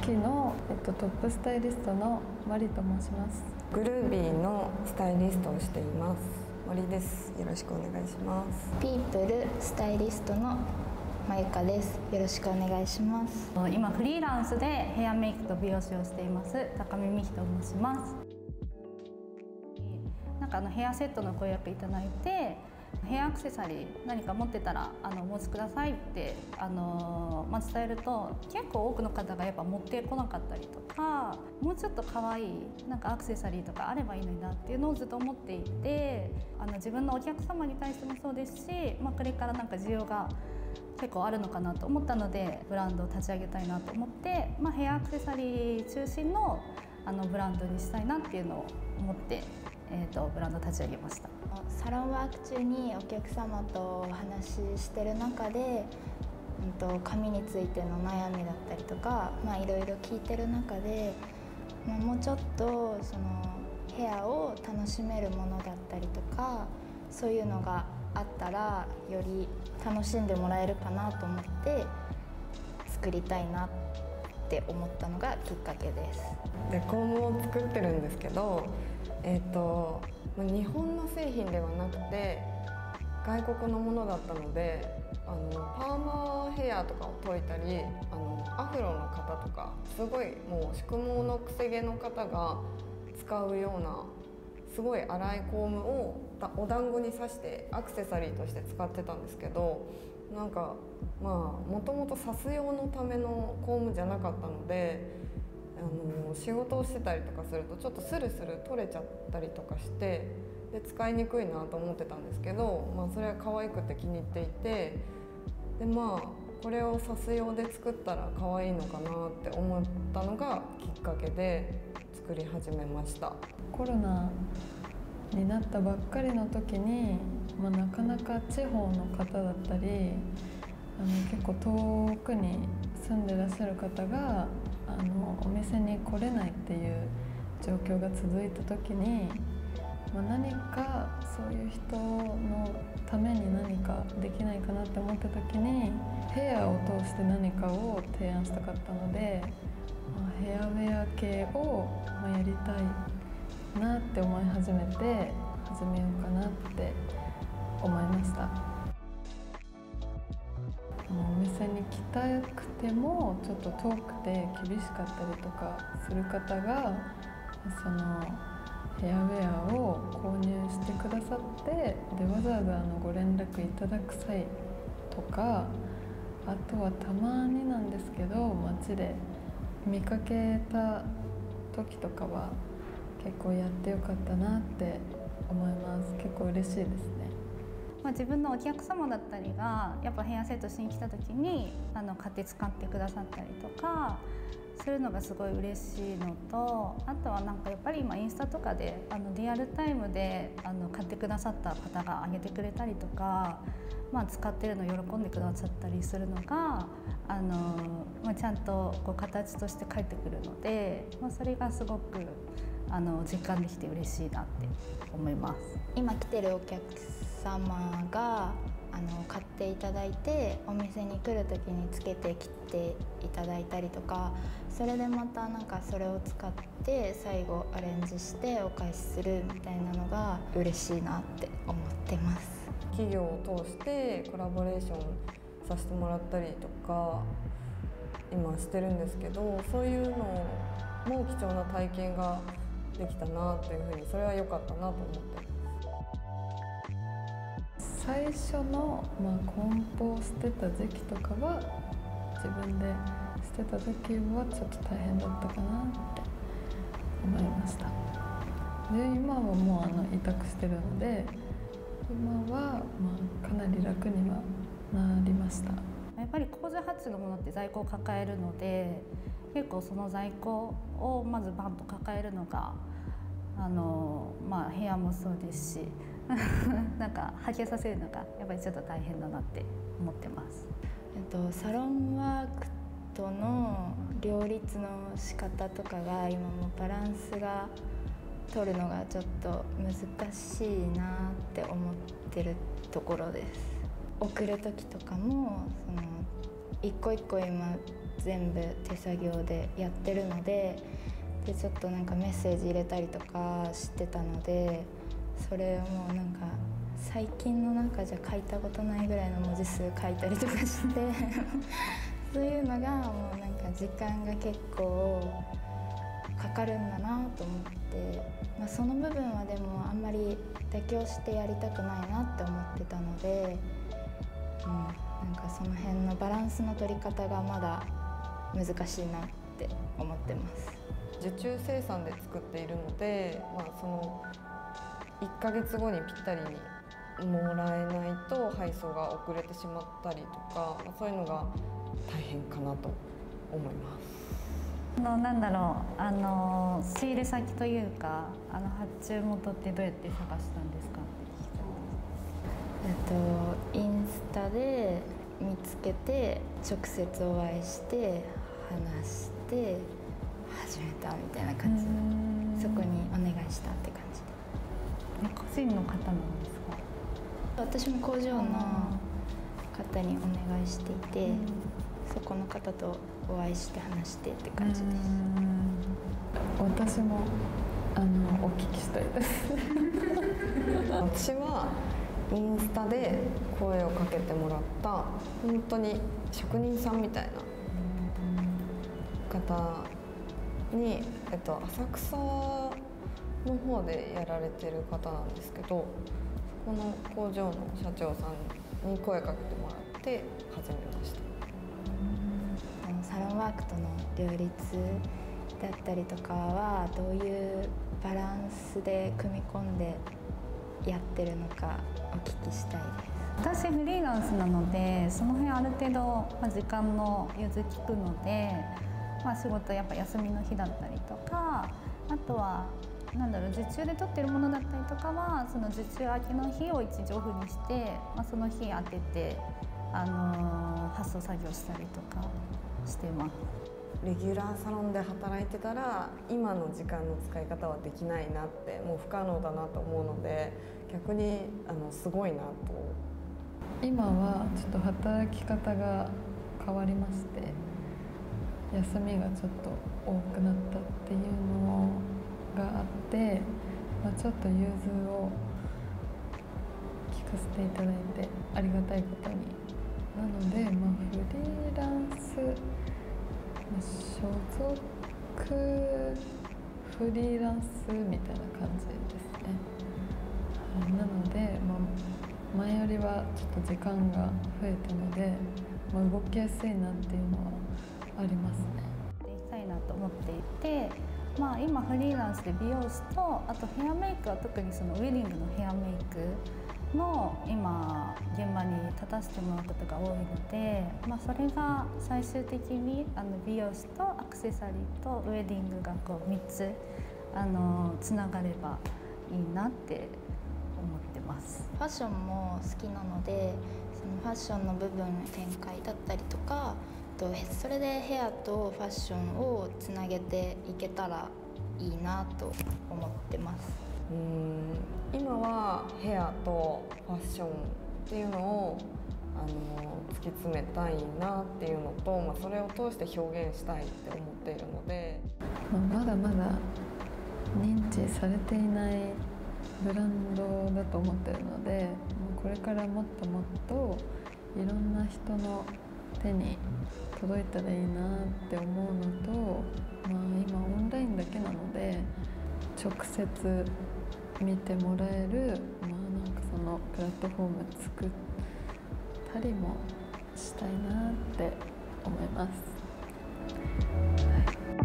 キの、トップスタイリストのマリと申します。 グルービーのスタイリストをしています。森です。よろしくお願いします。 ピープルスタイリストのまゆかです。よろしくお願いします。 今フリーランスでヘアメイクと美容師をしています高見美希と申します。なんかヘアセットのご予約いただいて、ヘアアクセサリー何か持ってたらお持ちくださいって伝えると、結構多くの方がやっぱ持ってこなかったりとか、もうちょっと可愛いなんかアクセサリーとかあればいいのになっていうのをずっと思っていて、自分のお客様に対してもそうですし、これからなんか需要が結構あるのかなと思ったので、ブランドを立ち上げたいなと思って、ヘアアクセサリー中心のブランドにしたいなっていうのを思って、ブランドを立ち上げました。 サロンワーク中にお客様とお話ししてる中で、髪についての悩みだったりとか、いろいろ聞いてる中で、もうちょっとそのヘアを楽しめるものだったりとか、そういうのがあったらより楽しんでもらえるかなと思って作りたいなって思ったのがきっかけです。 で、コームを作ってるんですけど、日本の製品ではなくて外国のものだったので、パーマヘアとかを解いたり、アフロの方とかすごいもう宿毛のくせ毛の方が使うようなすごい粗いコームをお団子に刺してアクセサリーとして使ってたんですけど、なんかもともと刺す用のためのコームじゃなかったので、仕事をしてたりとかするとちょっとスルスル取れちゃったりとかして、で使いにくいなと思ってたんですけど、それは可愛くて気に入っていて、でこれを刺す用で作ったら可愛いのかなって思ったのがきっかけで作り始めました。 コロナになったばっかりの時に、なかなか地方の方だったり結構遠くに住んでらっしゃる方がお店に来れないっていう状況が続いた時に、何かそういう人のために何かできないかなって思った時に、ヘアを通して何かを提案したかったので、ヘアウェア系をやりたいなって思い始めて始めようかなって思いました。お店に来たくてもちょっと遠くて厳しかったりとかする方が、そのヘアウェアを購入してくださって、でわざわざご連絡いただく際とか、あとはたまになんですけど街で見かけた時とかは結構やってよかったなって思います。結構嬉しいですね。 自分のお客様だったりがやっぱヘアセットしに来た時に買って使ってくださったりとかするのがすごい嬉しいのと、あとはなんかやっぱり今インスタとかでリアルタイムで買ってくださった方が上げてくれたりとか、使ってるの喜んでくださったりするのがちゃんとこう形として返ってくるので、それがすごく実感できて嬉しいなって思います。 今来てるお客様が買っていただいて、お店に来る時につけてきていただいたりとか、それでまたなんかそれを使って最後アレンジしてお返しするみたいなのが嬉しいなって思ってます。 企業を通してコラボレーションさせてもらったりとか今してるんですけど、そういうのも貴重な体験ができたなっていうふうに、それは良かったなと思ってます。 最初の、梱包してた時期とかは自分でしてた時はちょっと大変だったかなって思いました。で今はもう委託してるので、今はかなり楽にはなりました。 やっぱり工場発注のものって在庫を抱えるので、結構その在庫をまずバンと抱えるのが部屋もそうですしなんかはけさせるのがやっぱりちょっと大変だなって思ってます。 サロンワークとの両立の仕方とかが今もバランスが取るのがちょっと難しいなって思ってるところです。送る時とかも一個一個今全部手作業でやってるので、ちょっとなんかメッセージ入れたりとかしてたので、それをもうなんか最近の中じゃ書いたことないぐらいの文字数書いたりとかしてそういうのがもうなんか時間が結構かかるんだなと思って、その部分はでもあんまり妥協してやりたくないなって思ってたので、なんかその辺のバランスの取り方がまだ難しいなって思ってます。 受注生産で作っているので、その1ヶ月後にぴったりにもらえないと配送が遅れてしまったりとか、そういうのが大変かなと思います。 なんだろう、仕入れ先というか発注元ってどうやって探したんですかって聞きたいです。 インスタで見つけて直接お会いして話して始めたみたいな感じで、そこにお願いしたって感じで。 個人の方なんですか？ 私も工場の方にお願いしていて、そこの方とお会いして話してって感じです。 私もお聞きしたいです私はインスタで声をかけてもらった本当に職人さんみたいな方に、浅草の方でやられてる方なんですけど、この工場の社長さんに声かけてもらって始めました。 サロンワークとの両立だったりとかはどういうバランスで組み込んでやってるのかお聞きしたいです。 私フリーランスなので、その辺ある程度、時間の融通きくので、仕事やっぱ休みの日だったりとか、あとは受注で取ってるものだったりとかはその受注明けの日を位置情報にして、その日当てて発送作業したりとかしてます。 レギュラーサロンで働いてたら今の時間の使い方はできないなって、もう不可能だなと思うので、逆にすごいなと。 今はちょっと働き方が変わりまして、休みがちょっと多くなったっていうのがあって、ちょっと融通を聞かせていただいてありがたいことに。なので、フリーランス、所属フリーランスみたいな感じですね。なので、前よりはちょっと時間が増えたので、動きやすいなっていうのはありますね。 したいなと思っていて、今フリーランスで美容師と、あとヘアメイクは特にそのウェディングのヘアメイクの今現場に立たせてもらうことが多いので、それが最終的に美容師とアクセサリーとウェディングがこう3つつながればいいなって思ってます。 ファッションも好きなので、そのファッションの部分展開だったりとか、それでヘアとファッションをつなげていけたらいいなと思ってます。 今はヘアとファッションっていうのを突き詰めたいなっていうのと、それを通して表現したいって思っているので、 まだまだ認知されていないブランドだと思ってるので、これからもっともっといろんな人の手に届いたらいいなって思うのと、今オンラインだけなので直接見てもらえる、そのプラットフォーム作ったりもしたいなって思います。